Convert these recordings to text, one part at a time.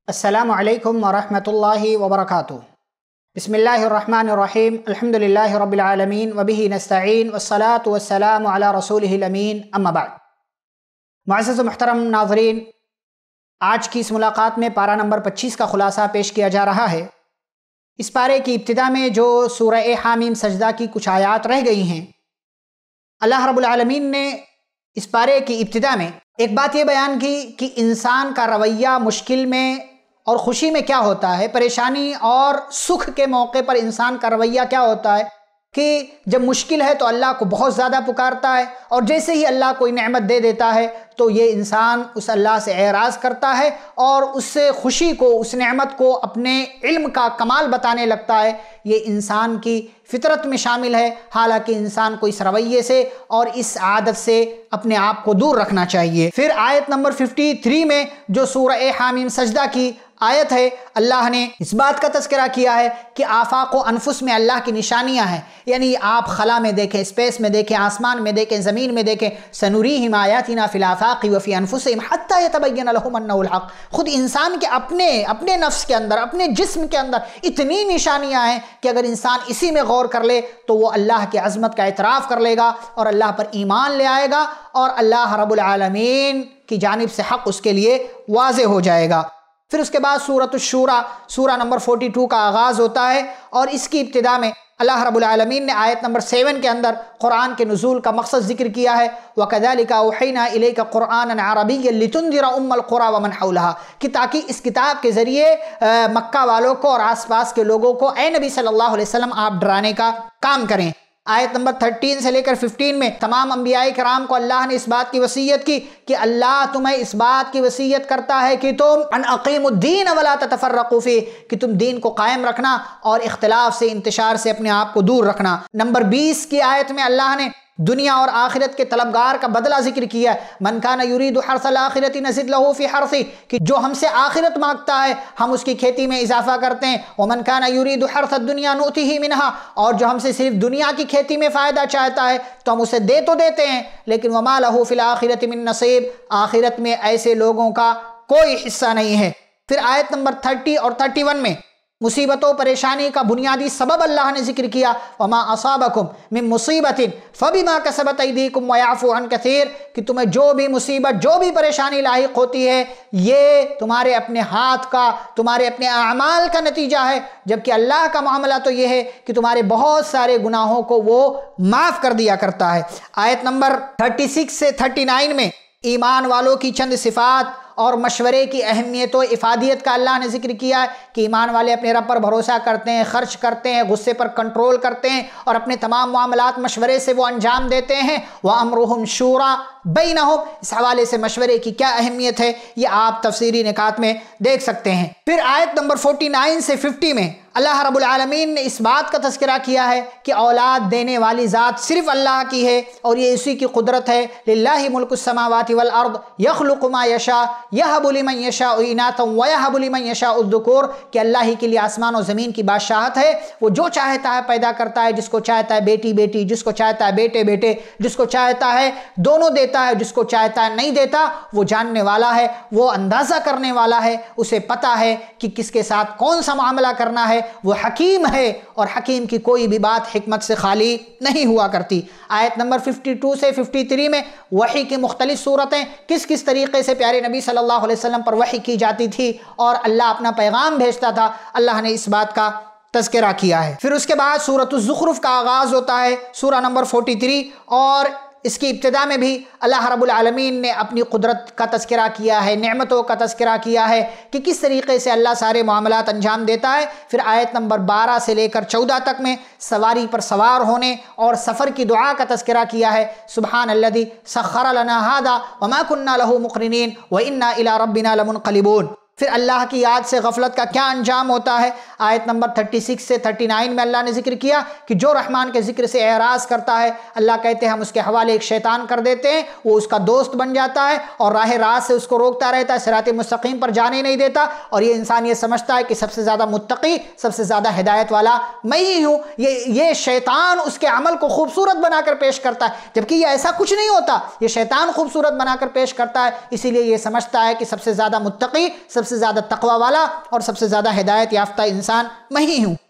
السلام علیکم ورحمۃ اللہ وبرکاتہ۔ بسم اللہ الرحمن الرحیم، الحمدللہ رب العالمین وبہ نستعین والصلاة والسلام علی رسولہ الامین، اما بعد۔ معزز و محترم ناظرین، آج کی اس ملاقات میں پارہ نمبر 25 کا خلاصہ پیش کیا جا رہا ہے۔ اس پارے کی ابتدا میں جو سورہ حامیم سجدہ کی کچھ آیات رہ گئی ہیں، اللہ رب العالمین نے اس پارے کی ابتدا میں ایک بات یہ بیان کی کہ انسان کا رویہ مشکل میں اور خوشی میں کیا ہوتا ہے، پریشانی اور سکھ کے موقع پر انسان کا رویہ کیا ہوتا ہے کہ جب مشکل ہے تو اللہ کو بہت زیادہ پکارتا ہے، اور جیسے ہی اللہ کوئی نعمت دے دیتا ہے تو یہ انسان اس اللہ سے اعراض کرتا ہے اور اس سے خوشی کو، اس نعمت کو اپنے علم کا کمال بتانے لگتا ہے۔ یہ انسان کی فطرت میں شامل ہے، حالانکہ انسان کو اس رویے سے اور اس عادت سے اپنے آپ کو دور رکھنا چاہیے۔ پھر آیت نمبر 53 میں جو سورہ حامیم سجدہ کی آیت ہے، اللہ نے اس بات کا تذکرہ کیا ہے کہ آفاق و انفس میں اللہ کی نشانیاں ہیں، یعنی آپ خلا میں دیکھیں، اسپیس میں دیکھیں، آسمان میں دیکھیں، زمین میں دیکھیں، سنریہم آیاتنا فی الآفاق وفی انفسہم حتی یتبین لہم انہ الحق۔ خود انسان کے اپنے نفس کے اندر، اپنے جسم کے اندر اتنی نشانیاں ہیں کہ اگر انسان اسی میں غور کر لے تو وہ اللہ کی عظمت کا اعتراف کر لے گا اور اللہ پر ایمان لے آئے گا، اور اللہ رب العالمین کی جانب سے حق اس کے لیے واضح ہو جائے گا۔ پھر اس کے بعد سورۃ الشورى سورہ نمبر 42 کا آغاز ہوتا ہے، اور اس کی ابتدا میں اللہ رب العالمین نے آیت نمبر 7 کے اندر قرآن کے نزول کا مقصد ذکر کیا ہے، وَكَذَلِكَ أَوْحَيْنَا إِلَيْكَ قُرْآنًا عَرَبِيًّا لِتُنذِرَ أُمَّ الْقُرَىٰ وَمَنْ حَوْلَهَا، کہ تاکہ اس کتاب کے ذریعے مکہ والوں کو اور آس پاس کے لوگوں کو اے نبی صلی اللہ علیہ وسلم آپ ڈرانے کا کام کریں۔ آیت نمبر 13 سے لے کر 15 میں تمام انبیاء کرام کو اللہ نے اس بات کی وصیت کی کہ اللہ تمہیں اس بات کی وصیت کرتا ہے کہ تم ان اقیموا الدین ولا تتفرقوا فیہ، کہ تم دین کو قائم رکھنا اور اختلاف سے، انتشار سے اپنے آپ کو دور رکھنا۔ نمبر 20 کی آیت میں اللہ نے دنیا اور آخرت کے طلبگار کا بدلہ ذکر کیا ہے، من کان یرید حرث الآخرۃ نزد لہ فی حرثہ، کہ جو ہم سے آخرت مانگتا ہے ہم اس کی کھیتی میں اضافہ کرتے ہیں، ومن کان یرید حرث الدنیا نؤتہ منہا، اور جو ہم سے صرف دنیا کی کھیتی میں فائدہ چاہتا ہے تو ہم اسے دے تو دیتے ہیں، لیکن وما لہ فی الآخرۃ من نصیب، آخرت میں ایسے لوگوں کا کوئی حصہ نہیں ہے۔ پھر آیت نمبر 30 اور 31 میں مصیبت و پریشانی کا بنیادی سبب اللہ نے ذکر کیا، وما اصابکم من مصیبت فبما کسبت ایدیکم ویعفو عن کثیر، کہ تمہیں جو بھی مصیبت، جو بھی پریشانی لاحق ہوتی ہے یہ تمہارے اپنے ہاتھ کا، تمہارے اپنے اعمال کا نتیجہ ہے، جبکہ اللہ کا معاملہ تو یہ ہے کہ تمہارے بہت سارے گناہوں کو وہ معاف کر دیا کرتا ہے۔ آیت نمبر 36 سے 39 میں ایمان والوں کی چند صفات اور مشورے کی اہمیت و افادیت کا اللہ نے ذکر کیا ہے کہ ایمان والے اپنے رب پر بھروسہ کرتے ہیں، خرچ کرتے ہیں، غصے پر کنٹرول کرتے ہیں، اور اپنے تمام معاملات مشورے سے وہ انجام دیتے ہیں۔ وَأَمْرُهُمْ شُورَىٰ بَيْنَهُمْ، اس حوالے سے مشورے کی کیا اہمیت ہے یہ آپ تفسیری نکات میں دیکھ سکتے ہیں۔ پھر آیت نمبر 49 سے 50 میں اللہ رب العالمین نے اس بات کا تذکرہ کیا ہے کہ اولاد دینے والی ذات صرف اللہ کی ہے اور یہ اسی کی قدرت ہے۔ لِلَّهِ مُلْكُ السَّمَاوَاتِ وَالْأَرْضِ يَخْلُقُ مَا يَشَاءُ يَهَبُ لِمَن يَشَاءُ إِنَاثًا وَيَهَبُ لِمَن يَشَاءُ الذُّكُورَ، کہ اللہ ہی کے لیے آسمان و زمین کی بادشاہت ہے، وہ جو چاہتا ہے پیدا کرتا ہے، جس کو چاہتا ہے بیٹی بیٹی، جس کو چاہتا ہے بیٹے بیٹے، جس کو چاہتا ہے دونوں دیتا ہے، جس کو چاہتا ہے نہیں دیتا۔ وہ جاننے والا ہے، وہ اندازہ کرنے والا ہے، اسے پتہ ہے کہ کس کے ساتھ کون سا معاملہ کرنا ہے، وہ حکیم ہے، اور حکیم کی کوئی بھی بات حکمت سے خالی نہیں ہوا کرتی۔ آیت نمبر 52 سے 53 میں وحی کی مختلف صورتیں کس کس طریقے سے پیارے نبی صلی اللہ علیہ وسلم پر وحی کی جاتی تھی اور اللہ اپنا پیغام بھیجتا تھا، اللہ نے اس بات کا تذکرہ کیا ہے۔ پھر اس کے بعد سورۃ الزخرف کا آغاز ہوتا ہے، سورہ نمبر 43، اور اس کی ابتدا میں بھی اللہ رب العالمین نے اپنی قدرت کا تذکرہ کیا ہے، نعمتوں کا تذکرہ کیا ہے کہ کس طریقے سے اللہ سارے معاملات انجام دیتا ہے۔ پھر آیت نمبر 12 سے لے کر 14 تک میں سواری پر سوار ہونے اور سفر کی دعا کا تذکرہ کیا ہے، سبحان الذی سخر لنا ھذا وما كنا له مقرنین وانا الی ربنا لمنقلبون۔ پھر اللہ کی یاد سے غفلت کا کیا انجام ہوتا ہے۔ آیت نمبر 36 سے 39 میں اللہ نے ذکر کیا کہ جو رحمان کے ذکر سے اعراض کرتا ہے اللہ کہتے ہیں ہم اس کے حوالے ایک شیطان کر دیتے ہیں، وہ اس کا دوست بن جاتا ہے اور راہ راست سے اس کو روکتا رہتا ہے، صراط مستقیم پر جانے نہیں دیتا، اور یہ انسان یہ سمجھتا ہے کہ سب سے زیادہ متقی، سب سے زیادہ ہدایت والا میں ہی ہوں۔ یہ شیطان اس کے عمل کو خوبصورت بنا کر پیش کرتا ہے، جبکہ یہ ایسا کچھ نہیں ہوتا، یہ شیطان خوبصورت بنا کر پیش کرتا ہے، اسی لیے یہ سمجھتا ہے کہ سب سے زیادہ متقی، سب سے زیادہ تقوی والا اور سب سے زیادہ ہدایت یافتہ انسان میں ہی ہوں۔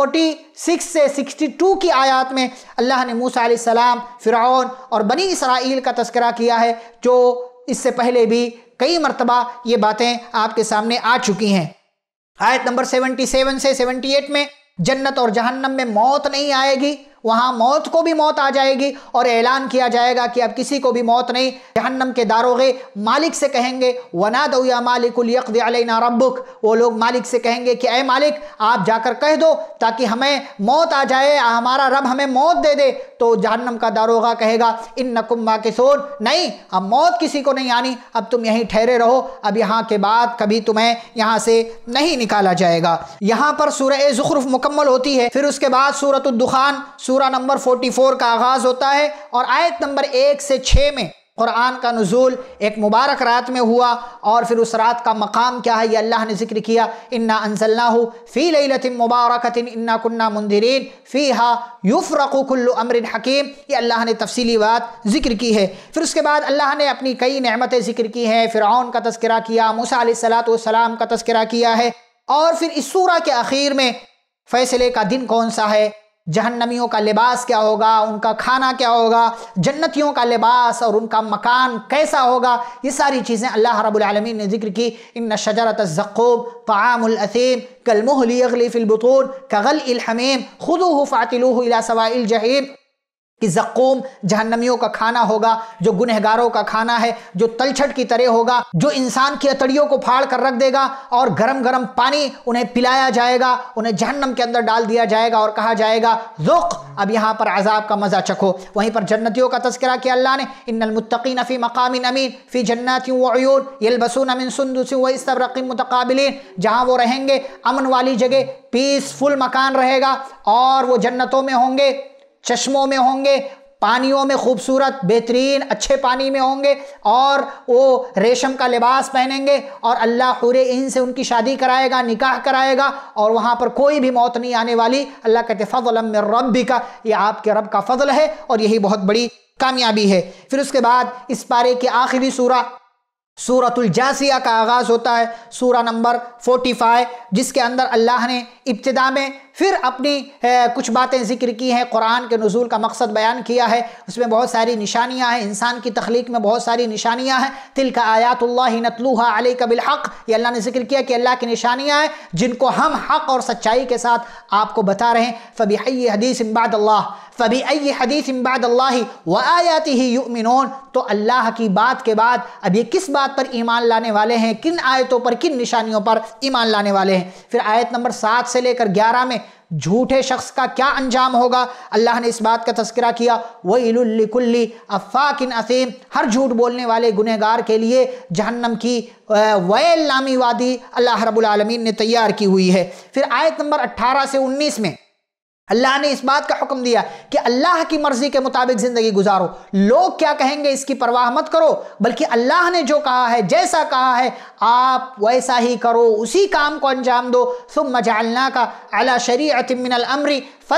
46 سے 62 کی آیات میں اللہ نے موسیٰ علیہ السلام، فرعون اور بنی اسرائیل کا تذکرہ کیا ہے، جو اس سے پہلے بھی کئی مرتبہ یہ باتیں آپ کے سامنے آ چکی ہیں۔ آیت نمبر 77 سے 78 میں جنت اور جہنم میں موت نہیں آئے گی، وہاں موت کو بھی موت آ جائے گی اور اعلان کیا جائے گا کہ اب کسی کو بھی موت نہیں۔ جہنم کے داروغے مالک سے کہیں گے وَنَادَوْا يَا مَالِكُ لِيَقْضِ عَلَيْنَا رَبُّكَ، وہ لوگ مالک سے کہیں گے کہ اے مالک آپ جا کر کہہ دو تاکہ ہمیں موت آ جائے، ہمارا رب ہمیں موت دے دے۔ تو جہنم کا داروغہ کہے گا اِنَّكُمْ مَاكِثُونَ، نہیں اب موت کسی کو نہیں آنی، اب تم یہیں ٹھہرے رہو، اب یہاں کے بعد کبھی تمہیں یہاں سے نہیں نکالا جائے گا۔ یہاں پر سورہ زخرف مکمل ہوتی ہے، پھر اس کے بعد سورۃ الدخان سورہ نمبر 44 کا آغاز ہوتا ہے، اور آیت نمبر 1 سے 6 میں قرآن کا نزول ایک مبارک رات میں ہوا، اور پھر اس رات کا مقام کیا ہے یہ اللہ نے ذکر کیا، اِنَّا أَنزَلْنَاهُ فِي لَيْلَةٍ مُبَارَكَةٍ إِنَّا كُنَّا مُنذِرِينَ فِيهَا يُفْرَقُ كُلُّ أَمْرٍ حَكِيمٍ، یہ اللہ نے تفصیلی بات ذکر کی ہے۔ پھر اس کے بعد اللہ نے اپنی کئی نعمتیں ذکر کی ہیں، فرعون کا تذکرہ کیا، موسیٰ علیہ السلام کا تذکرہ کیا ہے، اور پھر اس سورہ کے آخر میں فیصلے کا دن کون سا ہے، جہنمیوں کا لباس کیا ہوگا، ان کا کھانا کیا ہوگا، جنتیوں کا لباس اور ان کا مکان کیسا ہوگا، یہ ساری چیزیں اللہ رب العالمین نے ذکر کی۔ ان شجرۃ الزقوم طعام الاثیم کالمہل یغلی فی البطون کغلء الحمیم خذوہ فاعتلوہ الی سواء الجحیم، کہ زقوم جہنمیوں کا کھانا ہوگا، جو گنہگاروں کا کھانا ہے، جو تلچھٹ کی طرح ہوگا، جو انسان کی اتڑیوں کو پھاڑ کر رکھ دے گا، اور گرم گرم پانی انہیں پلایا جائے گا، انہیں جہنم کے اندر ڈال دیا جائے گا اور کہا جائے گا ذوق، اب یہاں پر عذاب کا مزہ چکھو۔ وہیں پر جنتیوں کا تذکرہ کیا اللہ نے، ان المتقین فی مقام امین فی جنات وعیون یلبسون من سندس واستبرق متقابلین، جہاں وہ رہیں گے امن والی جگہ، پیسفل مکان رہے گا، اور وہ جنتوں میں ہوں گے، چشموں میں ہوں گے، پانیوں میں خوبصورت بہترین اچھے پانی میں ہوں گے، اور وہ ریشم کا لباس پہنیں گے، اور اللہ حور عین سے ان کی شادی کرائے گا، نکاح کرائے گا، اور وہاں پر کوئی بھی موت نہیں آنے والی۔ اللہ کہتے فضلا من ربک، یہ آپ کے رب کا فضل ہے اور یہی بہت بڑی کامیابی ہے۔ پھر اس کے بعد اس پارے کی آخری سورہ سورۃ الجاثیہ کا آغاز ہوتا ہے، سورہ نمبر 45، جس کے اندر اللہ نے ابتدا میں پھر اپنی کچھ باتیں ذکر کی ہیں، قرآن کے نزول کا مقصد بیان کیا ہے، اس میں بہت ساری نشانیاں ہیں، انسان کی تخلیق میں بہت ساری نشانیاں ہیں، تلک آیات اللہ نتلوها علیک بالحق، یہ اللہ نے ذکر کیا کہ اللہ کی نشانیاں ہیں جن کو ہم حق اور سچائی کے ساتھ آپ کو بتا رہے ہیں۔ فبأي حدیث بعد اللہ، فبأي حدیث بعد اللہ وآیاتہ یؤمنون، تو اللہ کی بات کے بعد اب یہ کس بات پر ایمان لانے والے ہیں، کن آیتوں پر، کن نشانیوں پر ایمان لانے والے ہیں۔ پھر آیت نمبر 7 سے لے کر 11 میں جھوٹے شخص کا کیا انجام ہوگا، اللہ نے اس بات کا تذکرہ کیا، وَيْلٌ لِكُلِّ أَفَّاكٍ أَثِيمٍ، ہر جھوٹ بولنے والے گنہگار کے لیے جہنم کی ویل نامی وادی اللہ رب العالمین نے تیار کی ہوئی ہے۔ پھر آیت نمبر 18 سے 19 میں اللہ نے اس بات کا حکم دیا کہ اللہ کی مرضی کے مطابق زندگی گزارو، لوگ کیا کہیں گے اس کی پرواہ مت کرو، بلکہ اللہ نے جو کہا ہے، جیسا کہا ہے آپ ویسا ہی کرو، اسی کام کو انجام دو۔ ثم جعلناک علی شریعۃ من الامر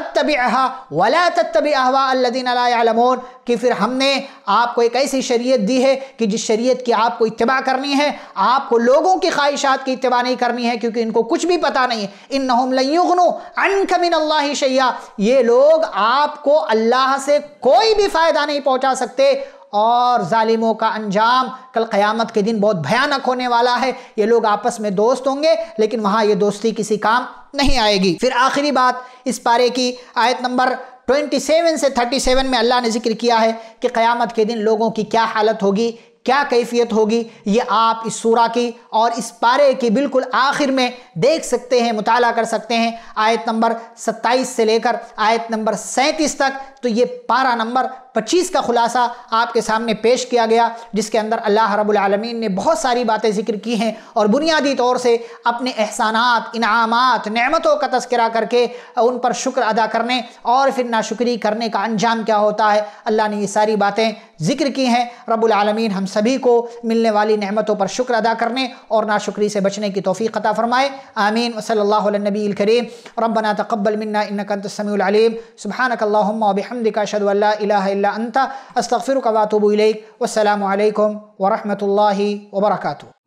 فاتبعها ولا تتبع اهواء الذین لا يعلمون، کہ پھر ہم نے آپ کو ایک ایسی شریعت دی ہے کہ جس شریعت کی آپ کو اتباع کرنی ہے، آپ کو لوگوں کی خواہشات کی اتباع نہیں کرنی ہے، کیونکہ ان کو کچھ بھی پتہ نہیں ہے۔ انہم لن یغنوا عنک من اللہ شیئا، یہ لوگ آپ کو اللہ سے کوئی بھی فائدہ نہیں پہنچا سکتے، اور ظالموں کا انجام کل قیامت کے دن بہت بھیانک ہونے والا ہے۔ یہ لوگ آپس میں دوست ہوں گے لیکن وہاں یہ دوستی کسی کام نہیں آئے گی۔ پھر آخری بات اس پارے کی آیت نمبر 27 سے 37 میں اللہ نے ذکر کیا ہے کہ قیامت کے دن لوگوں کی کیا حالت ہوگی، کیا کیفیت ہوگی یہ آپ اس سورہ کی اور اس پارے کی بالکل آخر میں دیکھ سکتے ہیں، مطالعہ کر سکتے ہیں۔ آیت نمبر 27 سے لے کر آیت نمبر 37 تک تو یہ پارہ نمبر 25 کا خلاصہ آپ کے سامنے پیش کیا گیا، جس کے اندر اللہ رب العالمین نے بہت ساری باتیں ذکر کی ہیں اور بنیادی طور سے اپنے احسانات، انعامات، نعمتوں کا تذکرہ کر کے ان پر شکر ادا کرنے اور پھر ناشکری کرنے کا انجام کیا ہوتا ہے، اللہ نے یہ ساری باتیں ذکر کی ہیں۔ رب العالمین ہم سبھی کو ملنے والی نعمتوں پر شکر ادا کرنے اور ناشکری سے بچنے کی توفیق عطا فرمائے، آمین۔ وصلی اللہ علی النبی الکریم۔ ربنا تقبل منا انک انت السمیع العلیم، سبحانک اللہم وبحمدک، اشہد ان لا الہ الا انت، استغفرک واتوب الیک۔ والسلام علیکم ورحمۃ اللہ وبرکاتہ۔